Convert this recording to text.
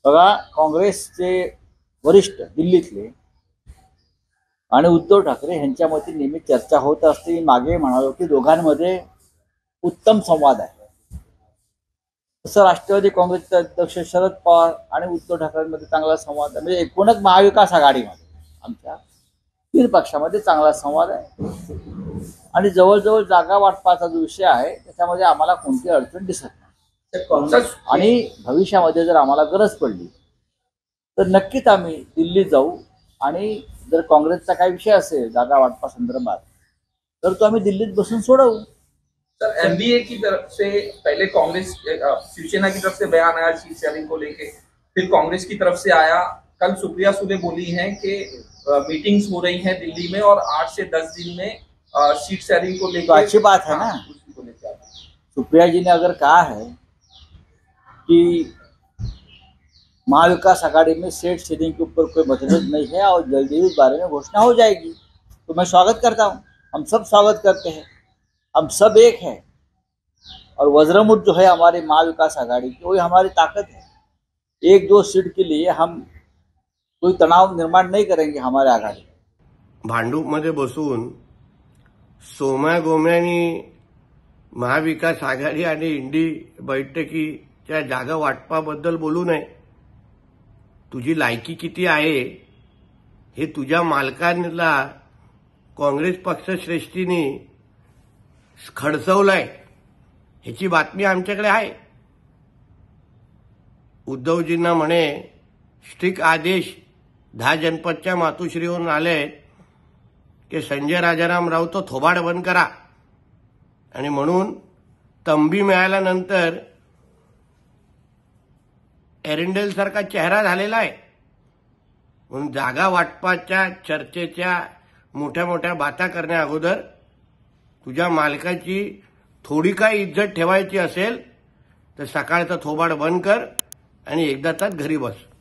बघा, काँग्रेसचे वरिष्ठ दिल्लीतले आणि उद्धव ठाकरे यांच्यामध्ये नेहमी चर्चा होत असते. मागे म्हणालो की दोघांमध्ये उत्तम संवाद आहे. तसं राष्ट्रवादी काँग्रेसचे अध्यक्ष शरद पवार आणि उद्धव ठाकरेंमध्ये चांगला संवाद आहे. म्हणजे एकूणच महाविकास आघाडीमध्ये आमच्या 3 पक्षामध्ये चांगला संवाद आहे आणि जवळजवळ जागा वाटपाचा जो विषय आहे त्याच्यामध्ये आम्हाला कोणती अडचण दिसत नाही. आणि भविष्यामध्ये जर आम्हाला गरज पडली तर नक्कीच आम्ही दिल्लीत जाऊ आणि जर काँग्रेसचा काही विषय असेल जागा वाटपा संदर्भात तर तो आम्ही दिल्लीत बसून सोडवू. सर, एमबीए की तरफ से पहले कांग्रेस शिवसेना की तरफ से बयान आया सीट शेयरिंग को लेके, फिर कांग्रेस की तरफ से आया. कल सुप्रिया सुले बोली हैं कि मीटिंग्स हो रही हैं दिल्ली में और 8 से 10 दिन में सीट शेयरिंग को लेकर तो अच्छी बात है ना. सुप्रिया जी ने अगर कहा है कि महाविकास आघाड़ी में सीट शेयरिंग के ऊपर कोई मतभेद नहीं है और जल्दी ही इस बारे में घोषणा हो जाएगी, तो मैं स्वागत करता हूँ. हम सब स्वागत करते हैं. हम सब एक है और वज्रमुठ जो है हमारे महाविकास आघाड़ी की वही हमारी ताकत है. 1-2 सीट के लिए हम कोई तनाव निर्माण नहीं करेंगे. हमारे आघाड़ी भांडूप मध्ये बसून सोम्या गोम्यानी महाविकास आघाडी आणि इंडी बैठकीच्या जागा वाटपाबद्दल बोलू नये. तुझी लायकी किती आहे हे तुझ्या मालकांना काँग्रेस पक्षश्रेष्ठींनी खडसवलंय ह्याची बातमी आमच्याकडे आहे. उद्धवजींना म्हणे स्ट्रिक्ट आदेश 10 जनपदच्या मातोश्रीवरून आले की संजय राजाराम राऊत थोबाड बंद करा आणि म्हणून तंबी मिळाल्यानंतर एरंडेल सारखा चेहरा झालेला आहे. म्हणून जागा वाटपाच्या चर्चेच्या मोठ्या मोठ्या बाता करण्या अगोदर तुझ्या मालकाची थोडी काय इज्जत ठेवायची असेल तर सकाळचं थोबाड बंद कर आणि एकदा तर घरी बस.